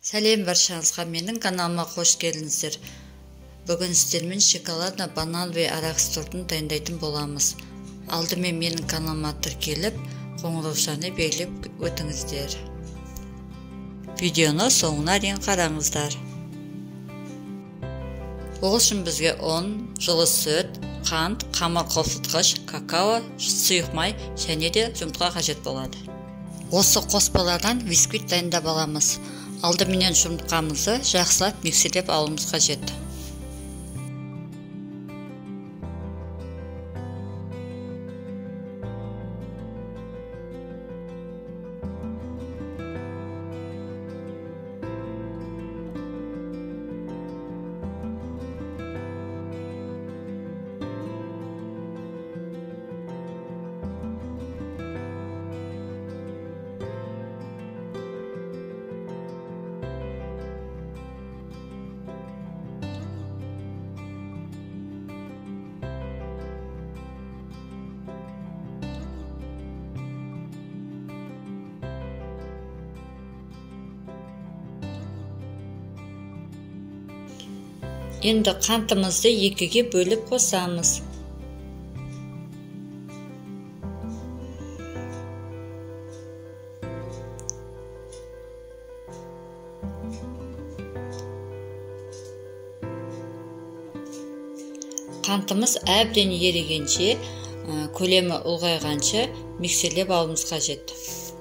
Сәлем баршаңызға, менің каналыма қош келдіңіздер. Бүгін сіздермен шоколадно банановый арақс тортын дайындайтын боламыз. Алдымен менің каналыма тіркеліп, қоңыраушаны белгілеп өтіңіздер. Видеоны соңына дейін қараңыздар. Ол үшін бізге ұн, жылы сүт, қант, қамыр қосылтқыш, какао, сұйық май және де жұмыртқа қажет болады. Осы қоспалардан бисквит дайындап аламыз. Алдыменен жұмыртқамызды жақсылап миксерлеп алуымыз қажет. Енді қантымызды екіге бөліп қосамыз. Қантымыз әбден ерігенше, көлемі ұлғайғанша миксерлеп алуымыз қажет.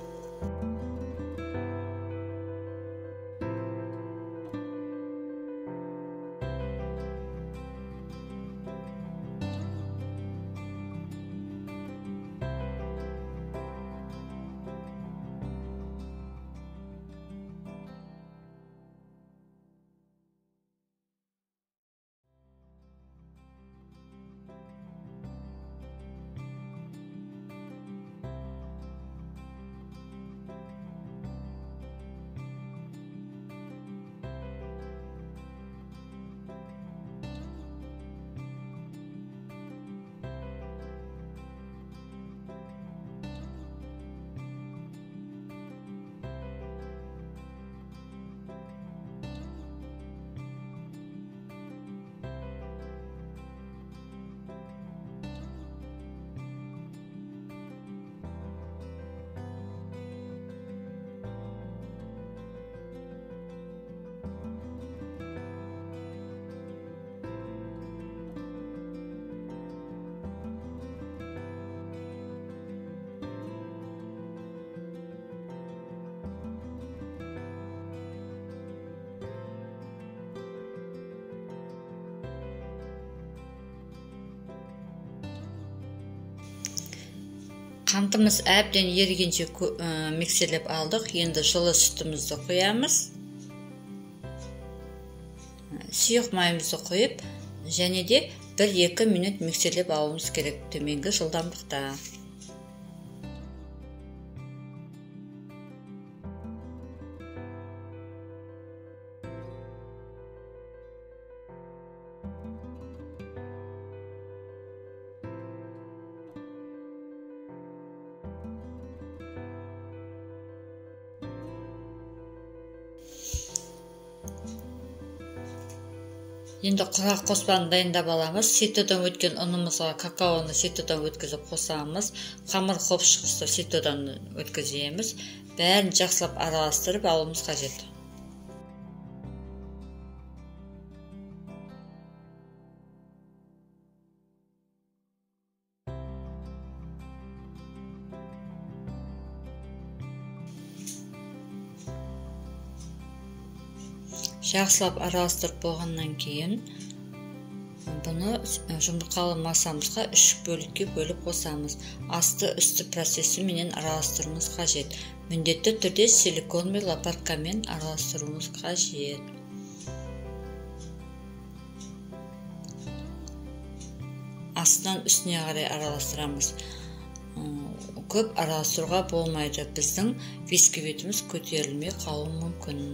Қантымыз әбден ерігенше миксерлеп алдық. Енді жылы сүтімізді қоямыз. Сұйық майымызды қойып, және де 1-2 минут миксерлеп алуымыз керек төменгі жылдамдықта. Енді құрақ қоспаны дайындап аламыз. Ситодан өткен ұнымызға какаоны ситодан өткізіп қосамыз. Қамыр қопшығысты ситодан өткіземіз. Бәрін жақсылап араластырып алуымыз қажет. Жақсылап араластырып болғаннан кейін, бұны жұмыртқалы массамызға 3 бөлікке бөліп қосамыз. Асты үсті процесі менен араластыруымыз қажет. Міндетті түрде силикон мен лопаткамен араластыруымыз қажет. Астынан үстіне қарай араластырамыз. Көп араластыруға болмайды. Біздің бисквитіміз көтерілмей қалуы мүмкін.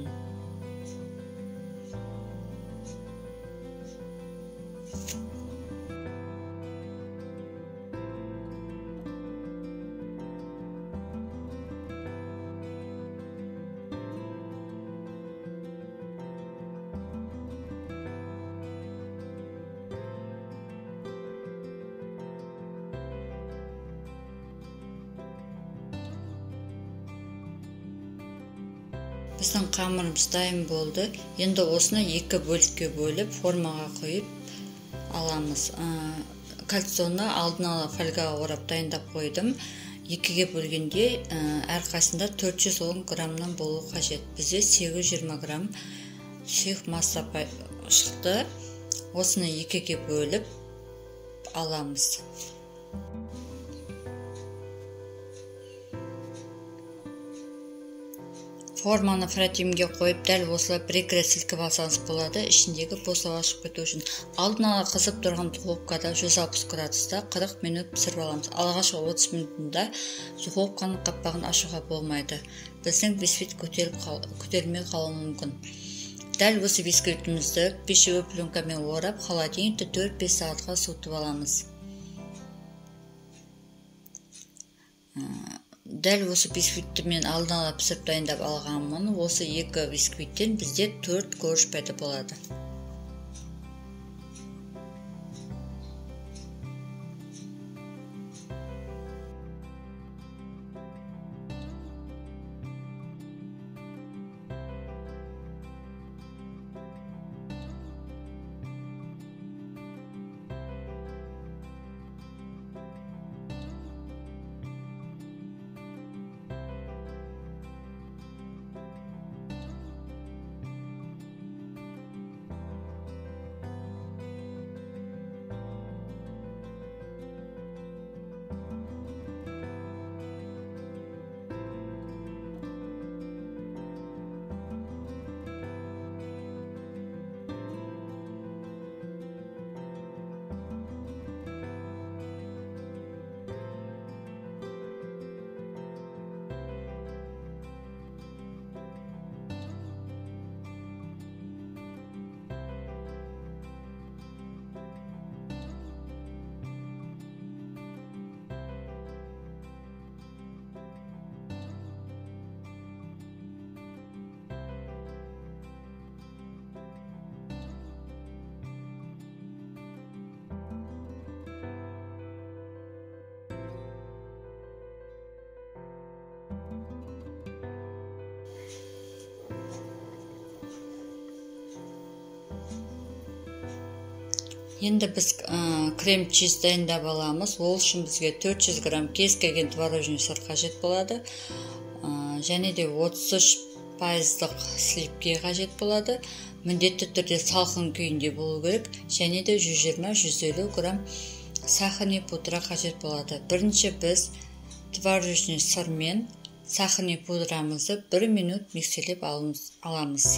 Біздің қамырымыз дайын болды. Енді осыны 2 бөлікке бөліп, формаға құйып аламыз. Кальцоны алдын ала фольгаға орап дайындап қойдым. 2-ге бөлгенде әрқайсында 410 граммнан болу қажет. Бізде 820 грамм сүйек масса шықты. Осыны 2-ге бөліп аламыз. Форманы фротимге қойып, дәл осылай 1-2 рет сілкіп алсаңыз болады, ішіндегі босаға шығып кету үшін. Алдын ала қызып тұрған духовкада 160 градуста 40 минут пісіріп аламыз. Алғашқы 30 минутында духовканың қақпағын ашуға болмайды. Біздің бисквит көтерілмей қалуы мүмкін. Дәл осы бисквитімізді пищевой пленкамен орап, холодильникте 4-5 сағатқа суытып аламыз. Дәл осы бисквитті мен алдын ала пісіріп дайындап алғанмын. Осы 2 бисквиттен бізде 4 корж пайда болады. Енді біз крем чиз дайындап аламыз. Ол үшін бізге 400 грамм кез келген творожный сыр қажет болады. Және де 33% сливке қажет болады. Міндетті түрде салқын күйінде болу керек. Және де 120-150 грамм сахарный пудра қажет болады. Бірінші біз творожный сыр мен сахарный пудрамызды 1 минут миксерлеп аламыз.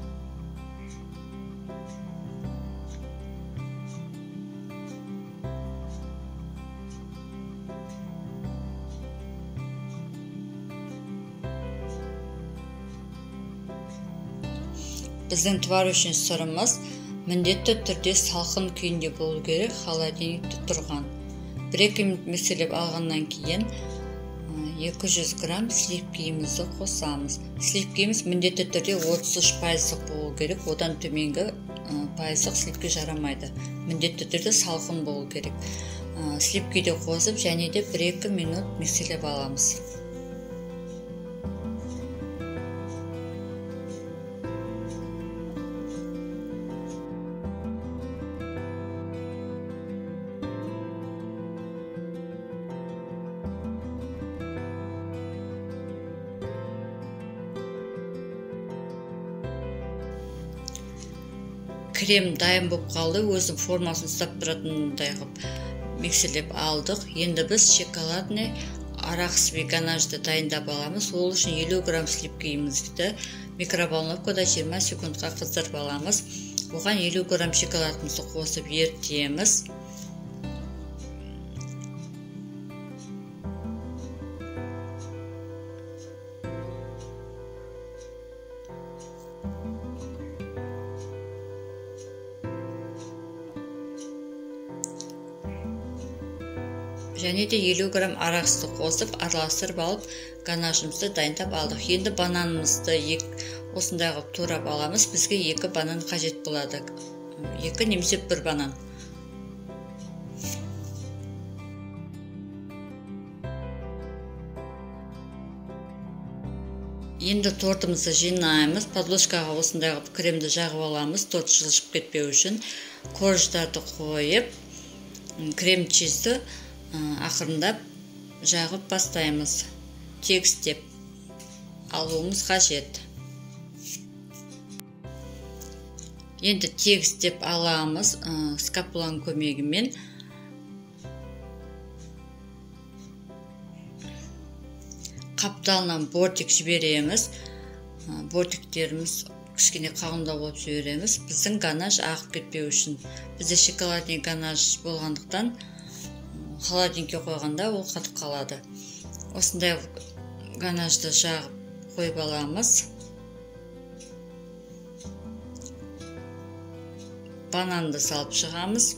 Біздің творожный сырымыз міндетті түрде салқын күйінде болу керек, холодильникте тұрған. 1-2 минут миксерлеп алғаннан кейін 200 грамм сливкемізді қосамыз. Сливкеміз міндетті түрде 33% болу керек, одан төменгі пайыздық сливке жарамайды. Міндетті түрде салқын болу керек. Сливкеде қосып, және де 1-2 минут миксерлеп аламыз. Крем дайын болып қалды, өзінің формасын ұстап тұратындай қылып миксерлеп алдық. Енді біз шоколадный арахис ганашты дайындап аламыз. Ол үшін 50 грамм сливкемізді микроволновкада 20 секундқа қыздырып аламыз. Оған 50 грамм шоколадымызды қосып ерітеміз. Және де 50 грамм арахисті қосып, араластырып алып, ганашымызды дайындап алдық. Енді бананымызды осындай қылып турап аламыз. Бізге 2 банан қажет болады. 2 немесе 1 банан. Енді тортымызды жинаймыз. Подложкаға осындай кремді жағып аламыз, торт жылжып кетпеу үшін. Корждарды қойып, крем чизді ақырындап жағып бастаймыз. Тегістеп алуымыз қажет. Енді тегістеп аламыз скапуланың көмегімен. Қапталынан бортик жібереміз. Бортиктеріміз кішкене қалыңдау болып жібереміз. Біздің ганаж ағып кетпеу үшін. Бізде шоколадный ганаж болғандықтан холодильникке қойғанда ол қатып қалады. Осындай ганажды жағып қойып аламыз. Бананды салып шығамыз.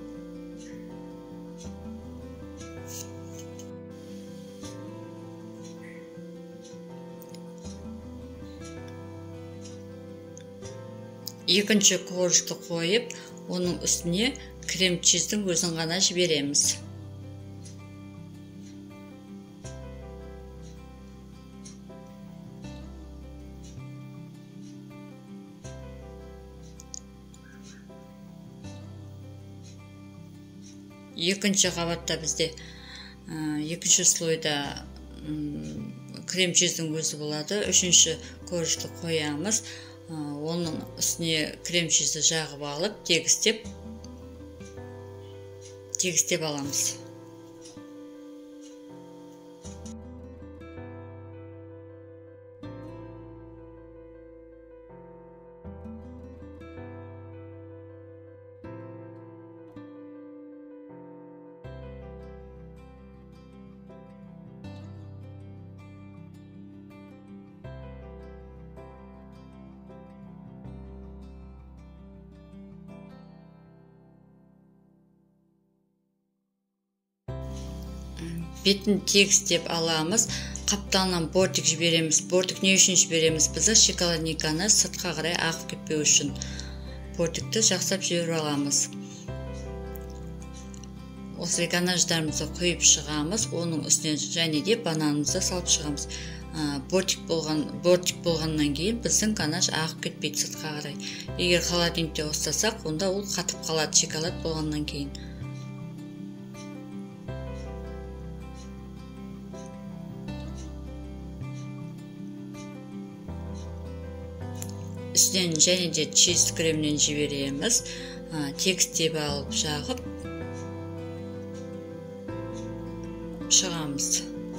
Екінші коржды қойып, оның үстіне крем чиздің өзін ғана жібереміз. Екінші қабатта бізде екінші слойда крем чиздің өзі болады. Үшінші коржды қоямыз. Оның үстіне крем чизді жағып алып, тегістеп аламыз. Бетін тегістеп аламыз. Қапталынан бортик жібереміз. Бортик не үшін жібереміз? Бізді шоколадный ганаж сыртқа қарай ағып кетпеу үшін. Бортикті жақсап жіберіп аламыз. Осы ганаждарымызды құйып шығамыз. Оның үстіне және де бананымызды салып шығамыз. Бортик болғаннан кейін біздің ганаж ағып кетпейді сыртқа қарай. Егер холодильникте ұстасақ, онда ол қатып қалады шоколад болғаннан кейін. Үстінен және де чиз кремнен жібереміз. Тегістеп алып жағып шығамыз.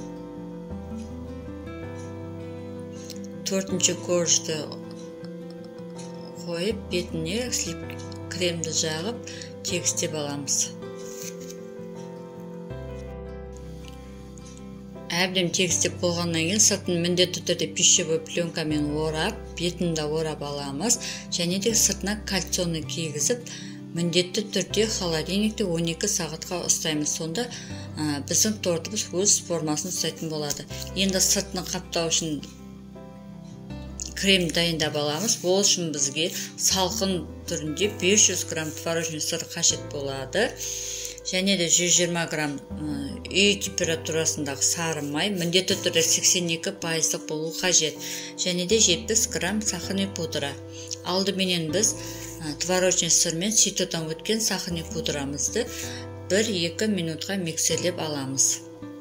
Төртінші коржды қойып, бетіне кремді жағып, тегістеп аламыз. Әбден тегістеп болғаннан кейін сыртын міндетті түрде пищевой пленкамен орап, бетін де орап аламыз. Және де сыртына кальцоны кигізіп, міндетті түрде холодильникте 12 сағатқа ұстаймыз. Сонда біздің тортымыз өз формасын ұстайтын болады. Енді сыртын қаптау үшін крем дайындап аламыз. Ол үшін бізге салқын түрінде 500 грамм творожный сыр қажет болады. Және де 120 грамм үй температурасындағы сары май, міндетті түрде 82% болу қажет. Және де 70 грамм сахарный пудра. Алдыменен біз творожный сыр мен ситодан өткен сахарный пудрамызды 1-2 минутқа миксерлеп аламыз.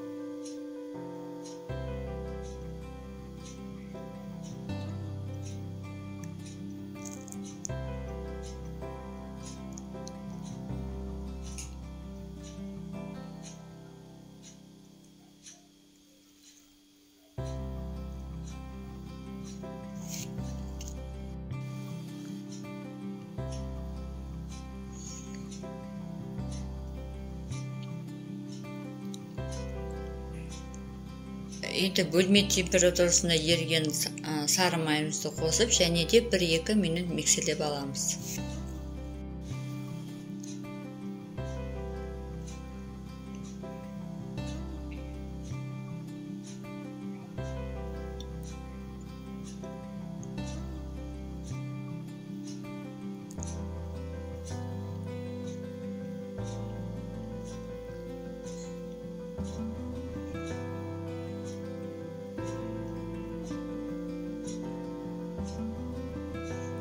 Енді бөлме температурасында еріген сары майымызды қосып, және де 1-2 минут миксерлеп аламыз.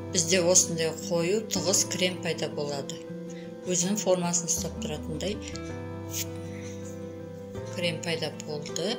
бізде осындай қою тығыз крем пайда болады. Өзінің формасын ұстап тұратындай крем пайда болды.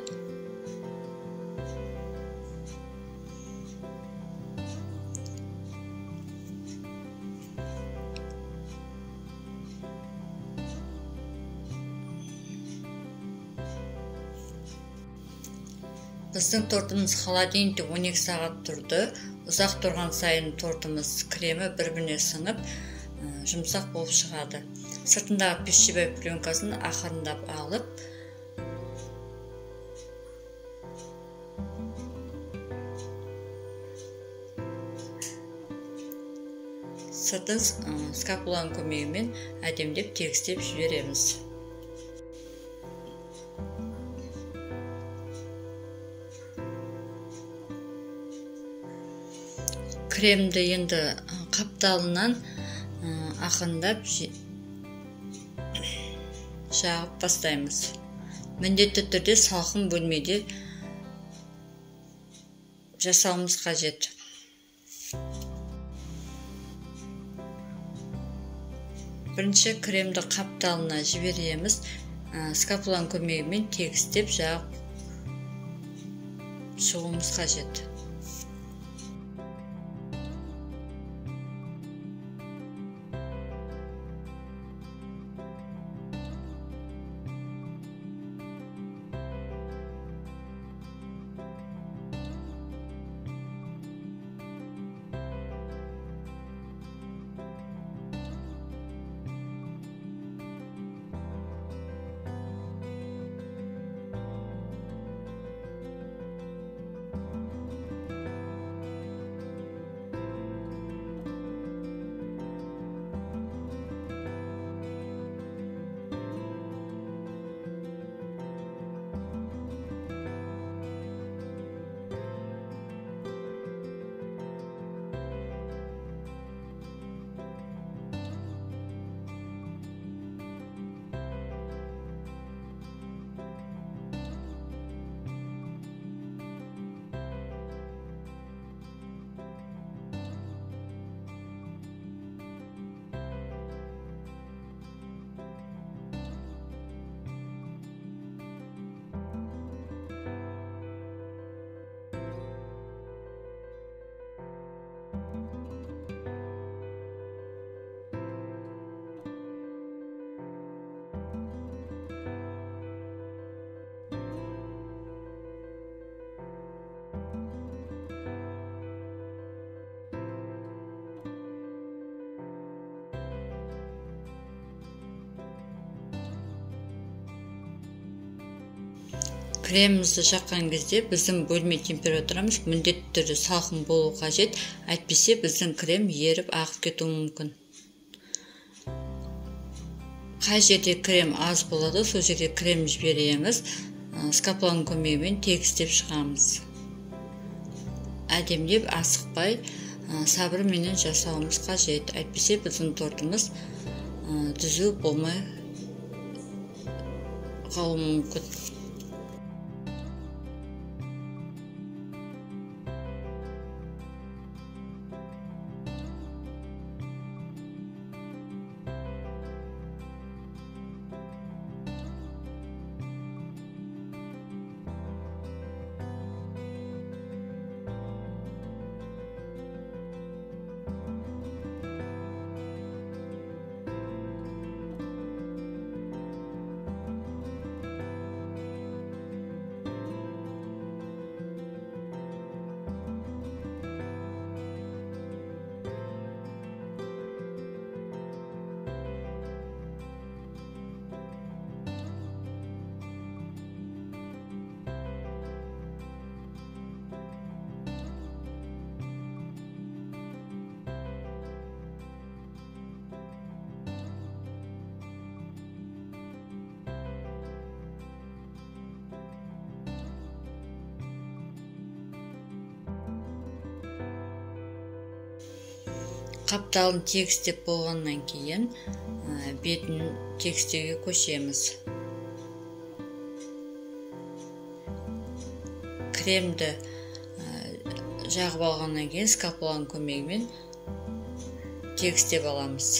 Біздің тортымыз холодильникте 12 сағат тұрды. Ұзақ тұрған сайын тортымыз кремі бір-біріне сіңіп, жұмсақ болып шығады. Сыртындағы пищевой пленкасын ақырындап алып, сыртын скапуланың көмегімен әдемдеп тегістеп жібереміз. Кремді енді қапталынан ақырындап жағып бастаймыз. Міндетті түрде салқын бөлмеде жасауымыз қажет. Бірінші кремді қапталына жібереміз. Скапуланың көмегімен тегістеп жағып шығуымыз қажет. Кремімізді жаққан кезде біздің бөлме температурамыз міндетті түрде салқын болу қажет, әйтпесе біздің крем еріп ағып кетуі мүмкін. Қай жерде крем аз болады, сол жерде крем жібереміз, скапуланың көмегімен тегістеп шығамыз. Әдемдеп, асықпай, сабырменен жасауымыз қажет, әйтпесе біздің тортымыз түзу болмай қалуы мүмкін. Қапталын тегістеп болғаннан кейін бетін тегістеуге көшеміз. Кремді жағып алғаннан кейін скапуланың көмегімен тегістеп аламыз.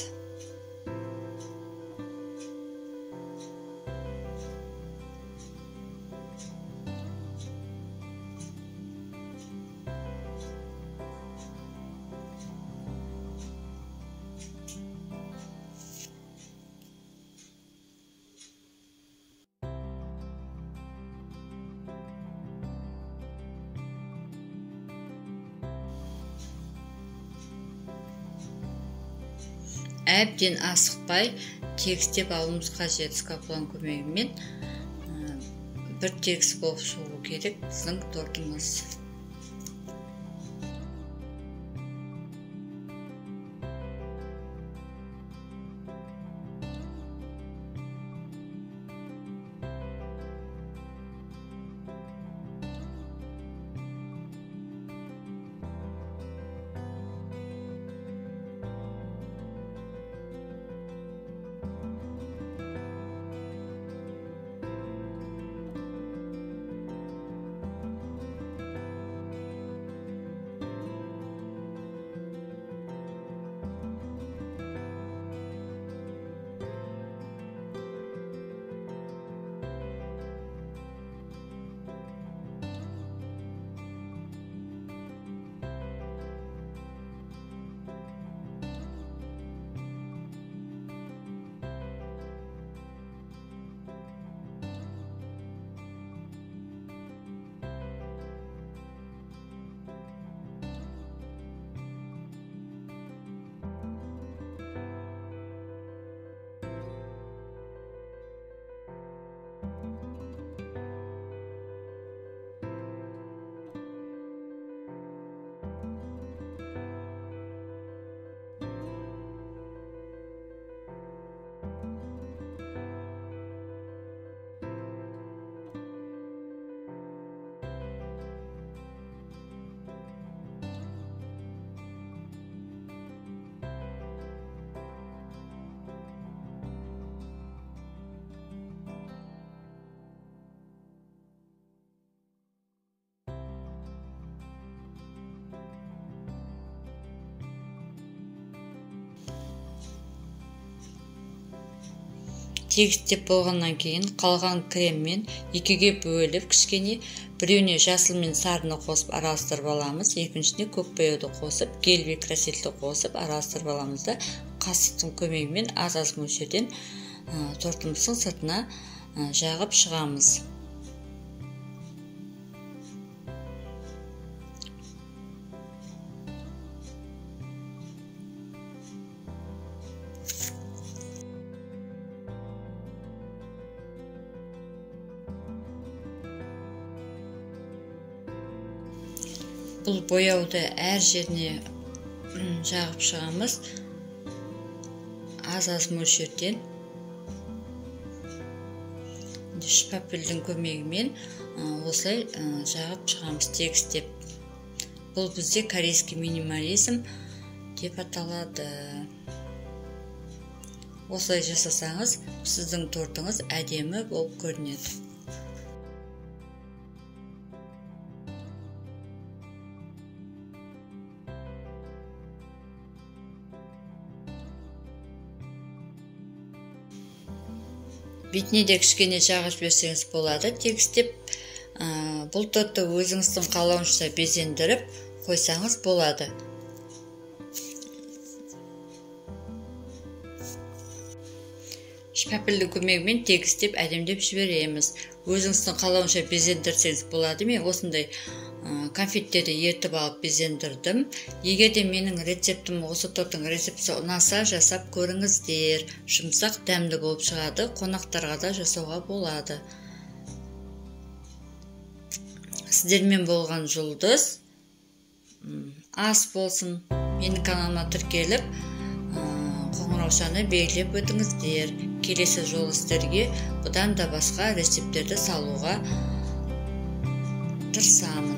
Әбден асықпай тегістеп алуымыз қажет. Скапуланың көмегімен бір тегіс болып шығу керек біздің тортымыз. Тегістеп болғаннан кейін қалған креммен екіге бөліп, кішкене біреуіне жасыл мен сарыны қосып араластырып аламыз, екіншісіне көк бояуды қосып, гель красительді қосып араластырып аламыз да қасықтың көмегімен аз-аз мөлшерден тортымыздың сыртына жағып шығамыз. Бұл бояуды әр жеріне жағып шығамыз, аз-аз мөлшерден. Шпапельдің көмегімен осылай жағып шығамыз, тегістеп. Бұл бізде корейский минимализм деп аталады. Осылай жасасаңыз, сіздің тортыңыз әдемі болып көрінеді. Бетіне де кішкене жағып жіберсеңіз болады. Тегістеп бұл тортты өзіңіздің қалауынша безендіріп қойсаңыз болады. Шпапельдің көмегімен тегістеп әдемдеп жібереміз. Өзіңіздің қалауынша безендірсеңіз болады. Мен осындай конфеттерді ертіп алып безендірдім. Егер де менің рецептім, осы торттың рецепті ұнаса, жасап көріңіздер. Жұмсақ, дәмді болып шығады, қонақтарға да жасауға болады. Сіздермен болған Жұлдыз. Ас болсын. Менің каналыма тіркеліп, қоңыраушаны белгілеп өтіңіздер. Келесі жолы сіздерге бұдан да басқа рецепттерді салуға тырысамын.